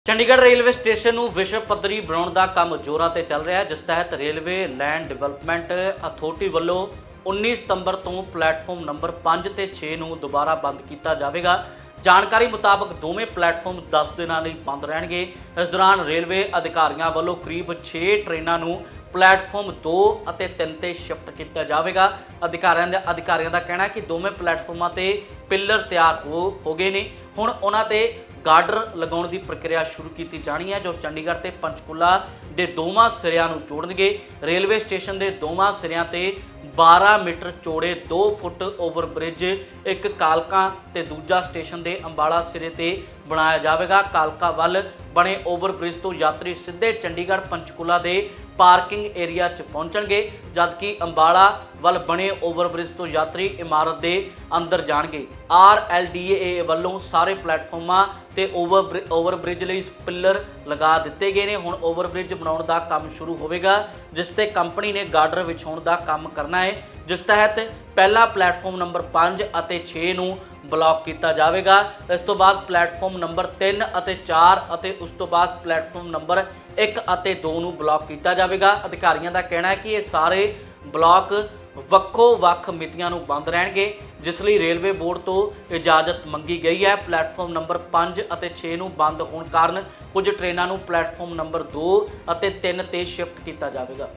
Chandigarh railway station ਨੂੰ ਵਿਸ਼ਵ ਪੱਧਰੀ ਬਣਾਉਣ ਦਾ ਕੰਮ ਜ਼ੋਰਾਂ ਤੇ ਚੱਲ ਰਿਹਾ ਹੈ, ਜਿਸ ਤਹਿਤ ਰੇਲਵੇ ਲੈਂਡ ਡਿਵੈਲਪਮੈਂਟ ਅਥਾਰਟੀ ਵੱਲੋਂ 19 ਸਤੰਬਰ ਤੋਂ ਪਲੇਟਫਾਰਮ ਨੰਬਰ 5 ਤੇ 6 ਨੂੰ ਦੁਬਾਰਾ ਬੰਦ ਕੀਤਾ ਜਾਵੇਗਾ। ਜਾਣਕਾਰੀ ਮੁਤਾਬਕ ਦੋਵੇਂ ਪਲੇਟਫਾਰਮ 10 ਦਿਨਾਂ ਲਈ ਬੰਦ ਰਹਿਣਗੇ। ਇਸ ਦੌਰਾਨ ਰੇਲਵੇ ਅਧਿਕਾਰੀਆਂ ਵੱਲੋਂ ਕਰੀਬ 6 ਟ੍ਰੇਨਾਂ ਨੂੰ ਪਲੇਟਫਾਰਮ 2 ਅਤੇ 3 ਤੇ ਸ਼ਿਫਟ ਕੀਤਾ ਜਾਵੇਗਾ। ਅਧਿਕਾਰੀਆਂ ਦਾ ਕਹਿਣਾ ਹੈ ਕਿ ਦੋਵੇਂ ਪਲੇਟਫਾਰਮਾਂ ਤੇ ਪਿਲਰ ਤਿਆਰ ਹੋ ਗਏ ਨੇ। ਹੁਣ ਉਹਨਾਂ ਤੇ गार्डर लगाने की प्रक्रिया शुरू की जानी है, जो चंडीगढ़ ते पंचकूला के दोवां सिरियां नूं जोड़नगे। रेलवे स्टेशन के दोवां सिरियां ते 12 मीटर चौड़े 2 फुट ओवर ब्रिज एक कालका ते दूजा स्टेशन के अंबाला सिरे ते बनाया जाएगा। कालका वाल बने ओवर ब्रिज तो यात्री सीधे चंडीगढ़ पंचकूला के पार्किंग एरिया च पहुंचणगे, जबकि अंबाला वाल बने ओवर ब्रिज तो यात्री इमारत के अंदर जाणगे। RLDA वालों सारे प्लेटफॉर्मां ते ओवर ब्रिज लई पिलर लगा दिते गए ने। हुण ओवर ब्रिज बनाउण दा काम शुरू होवेगा, जिस ते कंपनी ने गार्डर विछाउण दा काम करना है, जिस तहत पहला प्लेटफॉर्म नंबर 5 ਅਤੇ 6 ਨੂੰ ब्लॉक किया जाएगा। इस तो बाद प्लेटफॉर्म नंबर 3 ਅਤੇ 4 ਅਤੇ उस तो बाद प्लेटफॉर्म नंबर 1 ਅਤੇ 2 ਨੂੰ ब्लॉक किया जाएगा। अधिकारियों का कहना है कि ये सारे ब्लॉक ਵੱਖ ਮਿਤੀਆਂ ਨੂੰ ਬੰਦ ਰਹਿਣਗੇ, ਜਿਸ ਲਈ ਰੇਲਵੇ ਬੋਰਡ ਤੋਂ ਇਜਾਜ਼ਤ ਮੰਗੀ ਗਈ ਹੈ। ਪਲੇਟਫਾਰਮ ਨੰਬਰ 5 ਅਤੇ 6 ਨੂੰ ਬੰਦ ਹੋਣ ਕਾਰਨ ਕੁਝ ਟ੍ਰੇਨਾਂ ਨੂੰ ਪਲੇਟਫਾਰਮ ਨੰਬਰ 2 ਅਤੇ 3 ਤੇ ਸ਼ਿਫਟ ਕੀਤਾ ਜਾਵੇਗਾ।